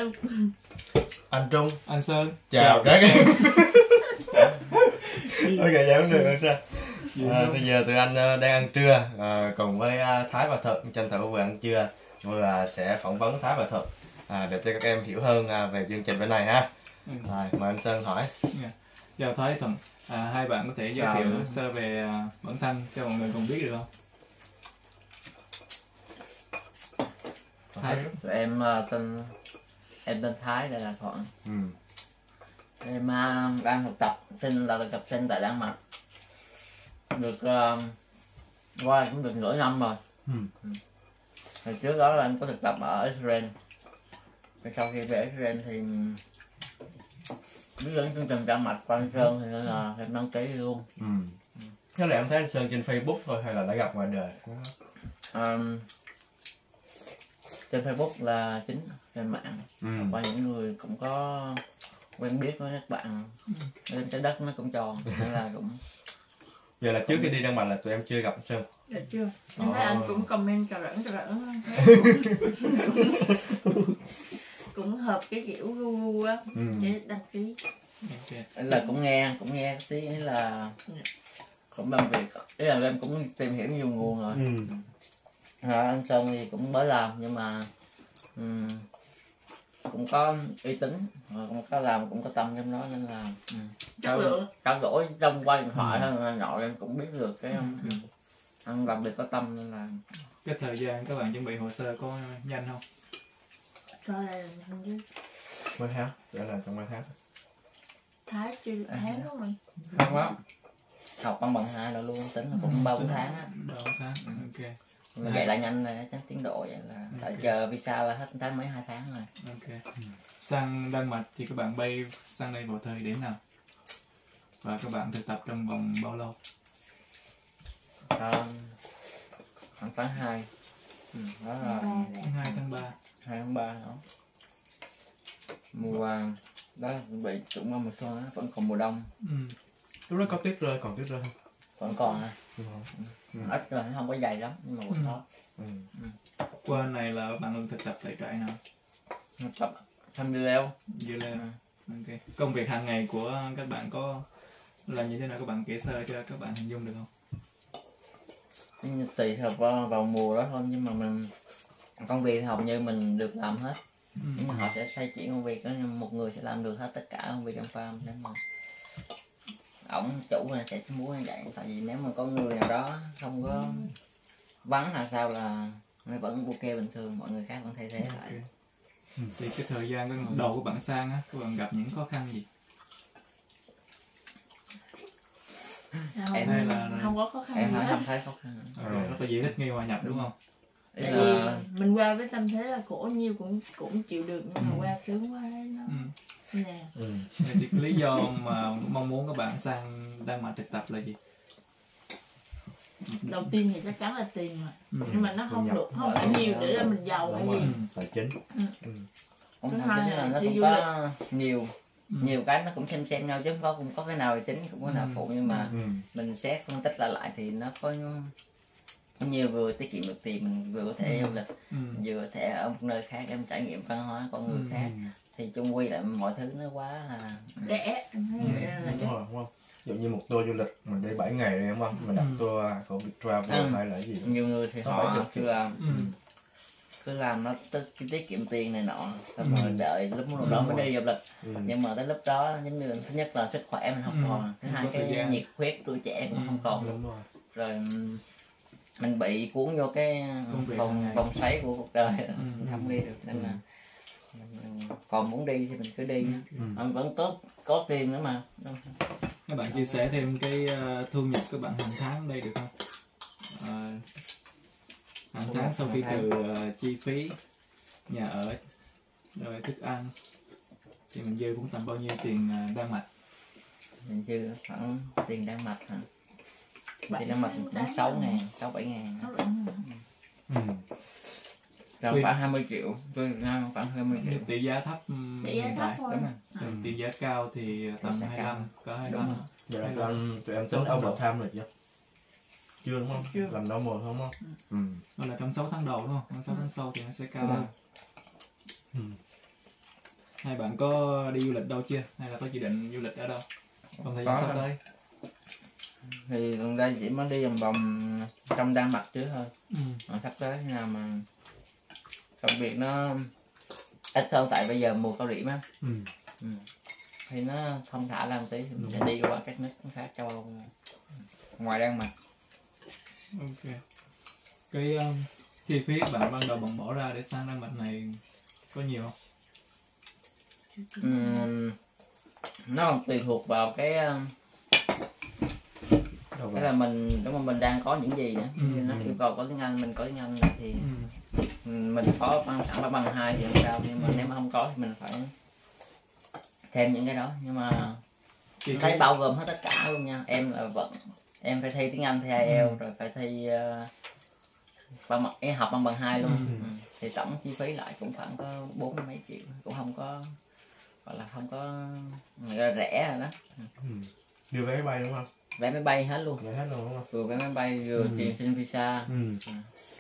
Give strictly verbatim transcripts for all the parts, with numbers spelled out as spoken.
Trung. Anh Trung, anh Sơn. chào các em. Ok, dạ không được rồi sao? À, bây giờ tụi anh đang ăn trưa à, cùng với Thái và Thuận tranh thủ vừa ăn trưa, chúng là sẽ phỏng vấn Thái và Thuận à, để cho các em hiểu hơn à, về chương trình bên này ha. Ừ. Rồi, mời anh Sơn hỏi. Yeah. Chào Thái, Thuận. À, hai bạn có thể giới thiệu yeah. sơ về uh, bản thân cho mọi người cùng biết được không? Thái. Tụi em uh, tên em tên Thái, đây là Thuận. Ừ. Em uh, đang thực tập sinh là thực tập sinh tại Đan Mạch. Được uh, qua cũng được nửa năm rồi. Ừ. Ừ. Hồi trước đó là em có thực tập ở Israel. Sau khi về Israel thì biết đến chương trình Đan Mạch qua anh Sơn thì nên là em đăng ký luôn. Ừ. Ừ. Thế là em thấy anh Sơn trên Facebook thôi hay là đã gặp ngoài đời? Um, trên Facebook là chính, trên mạng. Ừ. Qua những người cũng có quen biết với các bạn. Lên trái đất nó cũng tròn nên là cũng. Vậy là trước khi đi Đan Mạch là tụi em chưa gặp anh Sơn? Dạ chưa. Em thấy anh cũng comment cà rỡn cà rỡn cũng hợp cái kiểu gu gu á, ừ. Để đăng ký. Okay. Là cũng nghe, cũng nghe tí là cũng làm việc, ý là em cũng tìm hiểu nhiều nguồn rồi. Ừ. À, anh Sơn thì cũng mới làm nhưng mà um, cũng có uy tín, cũng có làm, cũng có tâm trong đó nên là um, chất lượng. Trao đổi trong qua điện thoại hay là nội em cũng biết được cái um, ừ. Anh làm việc có tâm nên là. Cái thời gian các bạn chuẩn bị hồ sơ có nhanh không? Cho đây là nhanh chứ. Mấy tháng? Để làm trong mấy tháng? Tháng chưa được tháng đúng không? Không á. Học văn bằng hai là luôn, tính là cũng ba bốn tháng á. ba bốn tháng, ừ. Ok. Mà vậy là nhanh rồi, chắc tiến độ vậy là okay. Tại chờ visa là hết tháng mấy hai tháng rồi. Ok. Sang Đan Mạch thì các bạn bay sang đây vào thời điểm nào? Và các bạn thực tập trong vòng bao lâu? À, khoảng tháng hai. Ừ, đó là tháng hai, tháng ba. hai tháng ba đó. Mùa đó bị cũng vào mùa xuân á, vẫn còn mùa đông. Ừ. Lúc đó có tuyết rơi, còn tuyết rơi không? Vẫn còn à. Ừ. Ừ. Ít rồi, không có dày lắm nhưng mà vẫn có. Ừ. Ừ. Qua này là bạn thực tập tại trại nào? Thực tập thăm Dư Leo. Dư Leo. Ừ. Ok. Công việc hàng ngày của các bạn có là như thế nào, các bạn kể sơ cho các bạn hình dung được không? Tùy thuộc vào, vào mùa đó thôi, nhưng mà mình công việc hầu như mình được làm hết. Ừ. Nhưng mà họ sẽ xoay chuyển công việc đó, một người sẽ làm được hết tất cả công việc trong farm nên mà ổng chủ là sẽ muốn như vậy, tại vì nếu mà có người nào đó không có vắng hay sao là nó vẫn ok bình thường, mọi người khác vẫn thay thế lại. Okay. Ừ. Thì cái thời gian cái đầu của bạn sang á, các bạn gặp những khó khăn gì? Không, em hay là không có khó khăn em gì hết. Không thấy khó khăn. Okay. Rất là dễ thích nghi hòa nhập đúng không? Tại vì là... mình qua với tâm thế là khổ nhiêu cũng cũng chịu được, nhưng mà ừ. qua sướng quá đấy nó. Ừ. Nè. Ừ. Thì lý do mà mong muốn các bạn sang Đan Mạch thực tập là gì? Đầu tiên thì chắc chắn là tiền mà. Ừ. Nhưng mà nó không được, không phải nhiều để cho mình giàu hay gì. Tài chính. Ừ. Ừ. Thứ hai là nó cũng có nhiều ừ. nhiều cái nó cũng xem xem nhau chứ có cũng có cái nào là chính cũng có nào ừ. phụ, nhưng mà ừ. mình xét phân tích lại lại thì nó có nhiều vừa tiết kiệm được tiền, mình vừa có thể du lịch, ừ. vừa có thể ở một nơi khác em trải nghiệm văn hóa con người ừ. khác, thì chung quy lại mọi thứ nó quá là rẻ. Ừ. Đúng rồi, đúng không? Ví dụ như một tour du lịch mình đi bảy ngày rồi đúng không? Mình đặt ừ. tour của Viettravel ừ. hay là gì đó. Nhiều người thì họ chưa làm ừ. cứ làm nó tiết kiệm tiền này nọ, xong ừ. rồi đợi lúc nào đó mới đi du lịch. Ừ. Nhưng mà tới lúc đó giống như thứ nhất là sức khỏe mình không ừ. còn, thứ hai cái nhiệt huyết tuổi trẻ cũng ừ. không còn. Đúng rồi. Rồi mình bị cuốn vô cái vòng vòng xoáy của cuộc đời, ừ. mình không đi được nên là mình còn muốn đi thì mình cứ đi. Ừ. Mình vẫn có có tiền nữa mà. Các bạn chia sẻ thêm cái uh, thu nhập các bạn hàng tháng đây được không? Uh, hàng tháng sau khi trừ uh, chi phí nhà ở rồi thức ăn thì mình dư cũng tầm bao nhiêu tiền uh, Đan Mạch? Mình dư khoảng tiền Đan Mạch hả? Tiền Đan Mạch cũng sáu ngàn, sáu bảy ngàn. Ừ. Rồi khoảng hai mươi triệu, khoảng hai mươi triệu. Tỷ giá thấp hiện tại, đúng rồi. Ừ. Tỷ giá cao thì tầm hai mươi lăm, có hai mươi lăm. Vậy là tụi em, tụi em tính overtime rồi chưa? Chưa đúng không? Chưa. Làm đâu mùa không? Ừ. Đó là trong sáu tháng đầu đúng không? Trong sáu tháng sau thì nó sẽ cao hơn. Ừ. Hai bạn có đi du lịch đâu chưa? Hay là có dự định du lịch ở đâu trong thời gian sắp tới? Thì gần đây chỉ mới đi vòng vòng trong Đan Mạch trước thôi. Ừ. Mà sắp tới khi nào mà công việc nó ít hơn, tại bây giờ mùa cao điểm á. Ừ. Ừ. Thì nó thông thả làm tí thì mình sẽ đi qua các nước khác châu Âu ngoài Đan Mạch. Ok. Cái um, chi phí bạn ban đầu bạn bỏ ra để sang Đan Mạch này có nhiều không? Uhm, nó còn tùy thuộc vào cái cái là mình đúng mà mình đang có những gì nữa. Ừ. Nó yêu cầu có tiếng Anh, mình có tiếng Anh thì Ừ. mình có bằng sẵn bằng hai thì không sao, nhưng mà nếu mà không có thì mình phải thêm những cái đó. Nhưng mà mình thấy bao gồm hết tất cả luôn nha. Em là vẫn em phải thi tiếng Anh, thi ai eo, ừ. rồi phải thi uh, bằng em học bằng bằng hai luôn. Ừ. Ừ. Thì tổng chi phí lại cũng khoảng có bốn mươi mấy triệu, cũng không có gọi là không có là rẻ rồi đó. Ừ. Đưa vé máy bay đúng không? Vé máy bay hết luôn. Vé hết luôn đúng không? Vừa vé máy bay vừa ừ. tiền xin visa. Ừ. Ừ.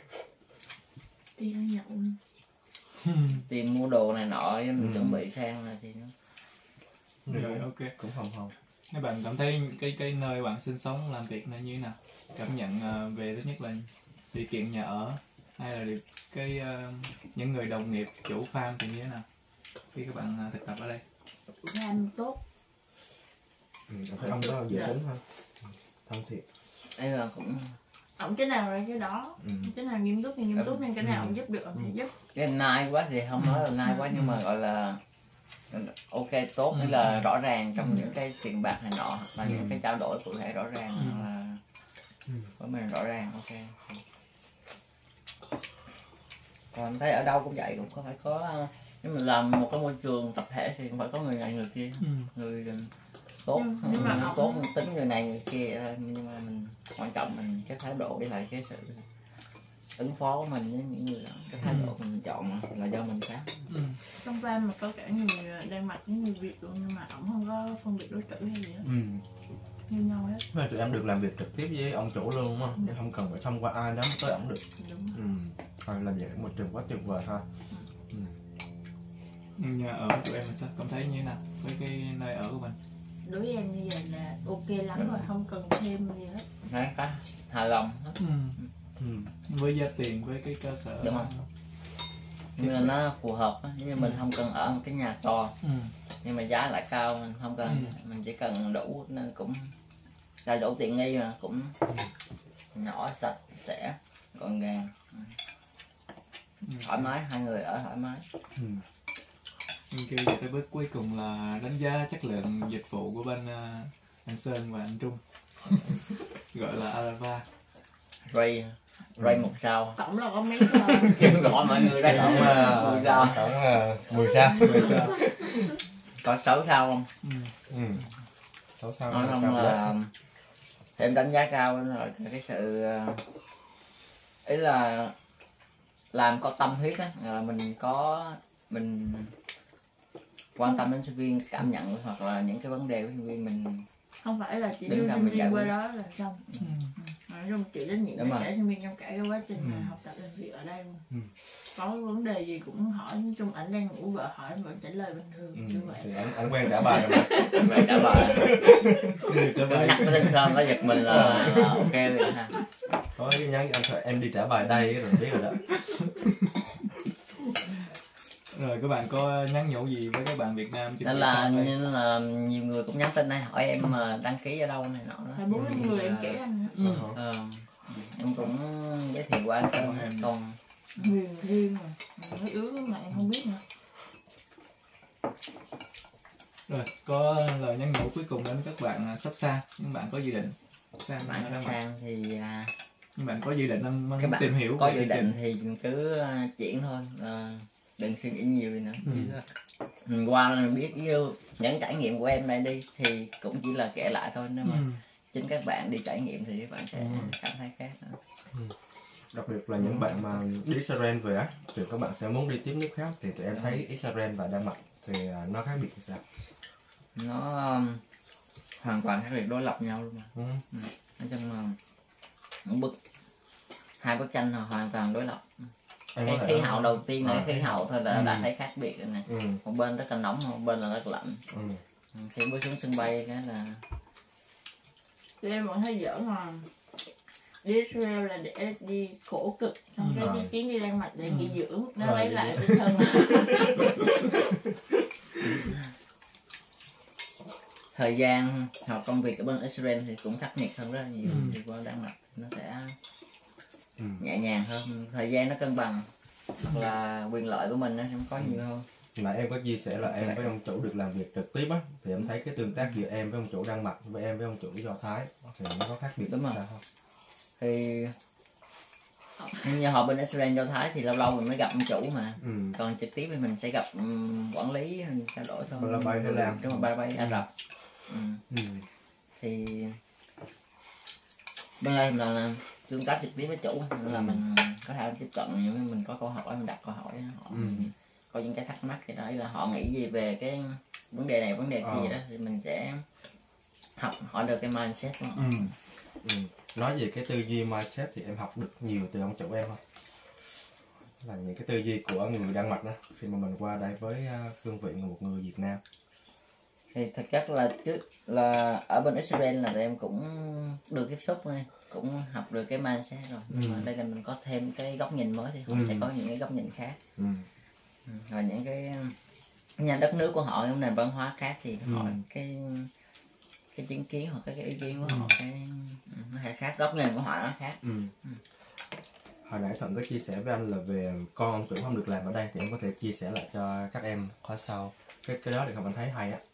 Đi ăn nhậu. Tiền mua đồ này nọ em ừ. chuẩn bị sang là thì nó rồi ok cũng không không. Các bạn cảm thấy cái cái nơi bạn sinh sống làm việc nó như thế nào? Cảm nhận uh, về thứ nhất là điều kiện nhà ở, hay là điều, cái uh, những người đồng nghiệp chủ farm thì như thế nào khi các bạn uh, thực tập ở đây? Farm tốt. Ừ, thấy ông đó dễ tính hơn, thân thiện. Đây là cũng ổng cái nào ra cái đó, ừ. cái nào nghiêm túc thì nghiêm túc, nên cái nào ổng giúp được ổng thì giúp. Cái nai quá thì không nói là nai quá, nhưng mà gọi là ok tốt, nghĩa là rõ ràng trong những cái tiền bạc này nọ, và những cái trao đổi cụ thể rõ ràng là với mình rõ ràng. Ok. Còn thấy ở đâu cũng vậy, cũng có phải có, nếu mình làm một cái môi trường tập thể thì cũng phải có người này người kia, người tốt, nhưng, nhưng mà tốt mình tính người này người kia thôi, nhưng mà mình quan trọng mình cái thái độ với lại cái sự ứng phó của mình với những người đó, cái thái độ mình chọn là do mình khác. Ừ. Trong van mà có cả người Đan Mạch với người Việt luôn, nhưng mà ổng không có phân biệt đối xử hay gì hết, ừ. như nhau hết. Mà tụi em được làm việc trực tiếp với ông chủ luôn đúng không? Ừ. Không cần phải thông qua ai đó mới tới ổng được. Đúng. Ừ. Thôi làm vậy một trường quá tuyệt vời ha. Ừ. Nhà ở của em là sao? Cảm thấy như thế nào với cái nơi ở của mình? Đối với em như vậy là ok lắm rồi, không cần thêm gì hết. Đấy, có hài lòng hết. Ừ. Ừ. Với giá tiền, với cái cơ sở đúng không? Nhưng mà nó phù hợp á, nhưng mà mình không cần ở một cái nhà to, ừ. nhưng mà giá lại cao, mình không cần, ừ. mình chỉ cần đủ, nên cũng là đủ tiện nghi mà cũng nhỏ, sạch sẽ, gọn gàng, ừ. thoải mái, hai người ở thoải mái. Ừ. Ok, giờ tới bước cuối cùng là đánh giá chất lượng dịch vụ của bên uh, anh Sơn và anh Trung, gọi là Arava. Ray, Ray một sao. Tổng là có mấy sao? Kêu gọi mọi người đây. Tổng là mười sao. Tổng là mười sao. mười sao. Có sáu sao không? Ừ. sáu sao. Nói không là em đánh giá cao rồi, cái sự ý là làm có tâm huyết á, là mình có mình quan tâm đến sinh viên, cảm nhận hoặc là những cái vấn đề của sinh viên mình, không phải là chỉ đưa sinh viên qua đó là xong. Ừ. Nói chung chịu trách nhiệm với cả sinh viên trong cả cái quá trình ừ. học tập làm việc ở đây luôn. Ừ. Có vấn đề gì cũng hỏi, chung ảnh đang ngủ vợ hỏi vẫn trả lời bình thường, ừ. như vậy. Thì anh, anh quen trả bài rồi. Quen trả bài. Cứ nhắc cái tên Sơn có giật mình là, là ok rồi ha. Có cái nhắn anh thôi, em đi trả bài đây rồi biết rồi đó. Rồi các bạn có nhắn nhủ gì với các bạn Việt Nam? Nên là nên là nhiều người cũng nhắn tin đây hỏi em mà đăng ký ở đâu này nọ đó. Hai bốn người em kể anh. Ừ. Ờ, em cũng giới thiệu qua anh Sơn em còn Huyền Thiên mà mấy ứ mà em không biết nữa. Rồi có lời nhắn nhủ cuối cùng đến các bạn sắp sang, những bạn có dự định sang bạn sắp sang thì những bạn có dự định đang các bạn tìm hiểu có dự định thì cứ chuyển thôi, à, đừng suy nghĩ nhiều gì nữa. Ừ. Mình qua là biết yêu những trải nghiệm của em này đi thì cũng chỉ là kể lại thôi, nhưng mà ừ. chính các bạn đi trải nghiệm thì các bạn sẽ ừ. cảm thấy khác nữa. Ừ. Đặc biệt là những bạn mà đi Israel về á thì các bạn sẽ muốn đi tiếp nước khác, thì tụi em thấy Israel và Đan Mạch thì nó khác biệt như sao? Nó um, hoàn toàn khác biệt, đối lập nhau luôn mà. Ừ. Ừ. Nói chung là những bức hai bức tranh là hoàn toàn đối lập. cái khí hậu đầu tiên là cái khí hậu thôi là ừ. đã thấy khác biệt rồi nè. ừ. Một bên rất là nóng, một bên là rất lạnh. Ừ. Khi bước xuống sân bay cái là thì em vẫn thấy giỡn mà đi Israel là để đi khổ cực, xong cái ừ. cái chuyến đi Đan Mạch để ừ. nghỉ dưỡng, nó rồi, lấy lại tinh thần. thời gian học công việc ở bên Israel thì cũng khắc nghiệt hơn rất là nhiều. ừ. Đi qua Đan Mạch nó sẽ Ừ. nhẹ nhàng hơn, thời gian nó cân bằng, hoặc là quyền lợi của mình nó cũng có nhiều hơn. Mà em có chia sẻ là em với ông chủ được làm việc trực tiếp á, thì em thấy cái tương tác giữa em với ông chủ Đan Mạch với em với ông chủ Do Thái thì nó có khác biệt Đúng rồi. sao không? Thì như họ bên Israel Do Thái thì lâu lâu mình mới gặp ông chủ mà. Ừ. Còn trực tiếp thì mình sẽ gặp um, quản lý, mình trao đổi thôi. Là bay Thái Lan. Đúng rồi, bay bay Ả Rập. Ừ. Ừ. Thì bên đây là, là tương tác trực tiếp với chủ nên là ừ. mình có thể tiếp cận, những mình có câu hỏi mình đặt câu hỏi họ, ừ. có những cái thắc mắc gì đó là họ nghĩ gì về cái vấn đề này vấn đề ờ. kia đó thì mình sẽ học hỏi được cái mindset của họ. Ừ. Ừ. Nói về cái tư duy mindset thì em học được nhiều từ ông chủ em không? Là những cái tư duy của người Đan Mạch đó khi mà mình qua đây với cương vị một người Việt Nam. Thì thực chất là trước là ở bên Israel là tụi em cũng được tiếp xúc này, cũng học được cái mindset rồi. Ừ. Nhưng mà đây là mình có thêm cái góc nhìn mới thì họ ừ. sẽ có những cái góc nhìn khác. Ừ. Và những cái nhà đất nước của họ, những nền văn hóa khác thì ừ. họ cái cái chứng kiến hoặc cái, cái ý kiến của họ cái nó sẽ khác, góc nhìn của họ nó khác. Ừ. Ừ. Hồi nãy Thuận có chia sẻ với anh là về con ông chủ không được làm ở đây, thì em có thể chia sẻ lại cho các em khóa sau cái cái đó để không anh thấy hay á.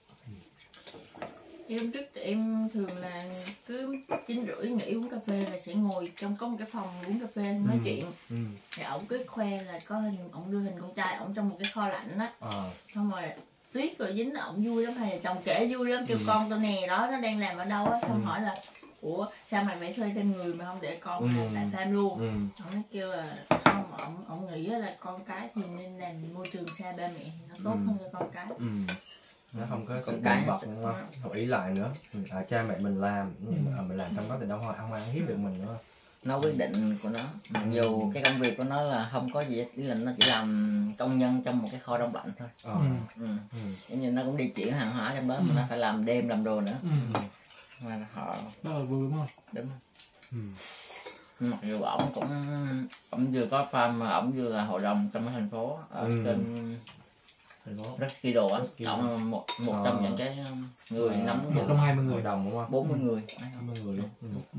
Em trước thì em thường là cứ chín rưỡi nghỉ uống cà phê là sẽ ngồi trong có một cái phòng uống cà phê nói ừ. chuyện. Ừ. Thì ổng cứ khoe là có hình, ổng đưa hình con trai ổng trong một cái kho lạnh á. À. Xong rồi Tuyết rồi dính ổng vui lắm, hay là chồng kể vui lắm, kêu ừ. con tao nè đó nó đang làm ở đâu á, xong ừ. hỏi là ủa sao mày phải thuê thêm người mà không để con ừ. làm tại farm luôn. ừ. Ổng kêu là không, ổng ổng nghĩ là con cái thì nên làm môi trường xa ba mẹ thì nó tốt ừ. hơn cho con cái. Ừ. Nó không có sự Con cái bật đúng không? Không ý lại nữa. À, cha mẹ mình làm nhưng mà mình làm trong đó thì đâu không ai hiếp được mình nữa. Nó quyết định của nó, mặc dù cái công việc của nó là không có gì, ý là nó chỉ làm công nhân trong một cái kho đông lạnh thôi. Ờ. Ừ. Ừ. Ừ. Giống như nó cũng đi chuyển hàng hóa trong đó Ừ. mà nó phải làm đêm làm đồ nữa. Ừ. Mà họ Đó là vui đúng không? đúng không? Ừ. Mặc dù ổng cũng ổng vừa có farm mà ổng vừa là hội đồng trong cái thành phố ở Ừ. trên Thành phố. Reskido á, Reskido. ổng là một một Ờ. trong những cái người Ờ. nắm Một giữ trong hai mươi Hội người. đồng đúng không? bốn mươi người. hai mươi người luôn. Ừ. Ừ.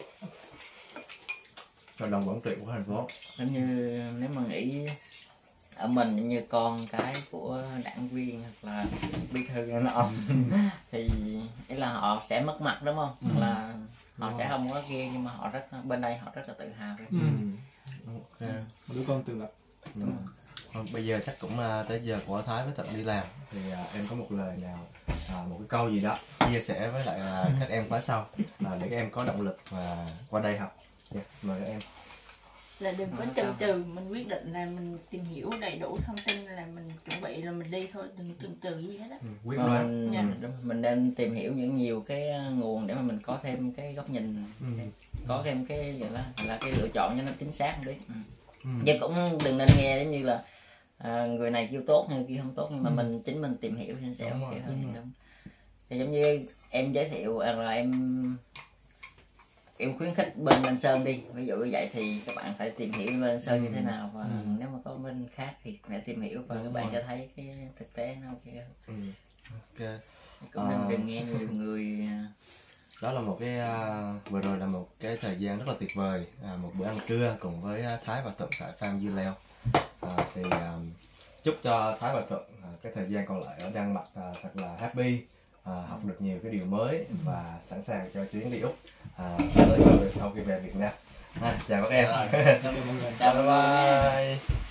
Hội đồng quản trị của thành phố. Giống như nếu mà nghĩ ở mình giống như con cái của đảng viên hoặc là bí thư nó thì ý là họ sẽ mất mặt đúng không? Ừ. Hoặc là họ Đúng sẽ rồi. không có kia, nhưng mà họ rất bên đây họ rất là tự hào với. Ừ. Ok. Một đứa con tự lập. Đúng rồi. Thôi, bây giờ chắc cũng uh, tới giờ của Thái với Thuận đi làm, thì uh, em có một lời nào, uh, một cái câu gì đó chia sẻ với lại uh, các em khóa sau uh, để các em có động lực và uh, qua đây học. Yeah, mời các em. Là đừng có chần chừ, mình quyết định là mình tìm hiểu đầy đủ thông tin là mình chuẩn bị là mình đi thôi, đừng chần chừ gì hết á. Ừ, quyết Mà đoán. mình, Dạ. đúng, mình nên tìm hiểu những nhiều cái nguồn để mà mình có thêm cái góc nhìn, Ừ. có thêm cái gọi là là cái lựa chọn cho nó chính xác một tí. Ừ. Ừ. Chứ cũng đừng nên nghe giống như là à, người này kêu tốt hay người kia không tốt, nhưng mà Ừ. mình chính mình tìm hiểu thì sẽ Đúng ok rồi, hơn. đúng rồi. Đúng. Thì giống như em giới thiệu là em em khuyến khích bên Lên Sơn đi, ví dụ như vậy thì các bạn phải tìm hiểu Lên Sơn Ừ. như thế nào, và Ừ. nếu mà có bên khác thì phải tìm hiểu và Đúng các bạn rồi. sẽ thấy cái thực tế nó ok hơn. Ừ. Ok. Cũng nên À. đừng nghe nhiều người Đó là một cái uh, vừa rồi là một cái thời gian rất là tuyệt vời, à, một bữa ăn trưa cùng với uh, Thái và Thuận tại farm dưa leo. À, thì uh, chúc cho Thái và Thuận uh, cái thời gian còn lại ở Đan Mạch uh, thật là happy, uh, học được nhiều cái điều mới và sẵn sàng cho chuyến đi Úc uh, sắp tới sau khi về Việt Nam. À, chào các em. Rồi. Chào mọi người. Chào Bye bye.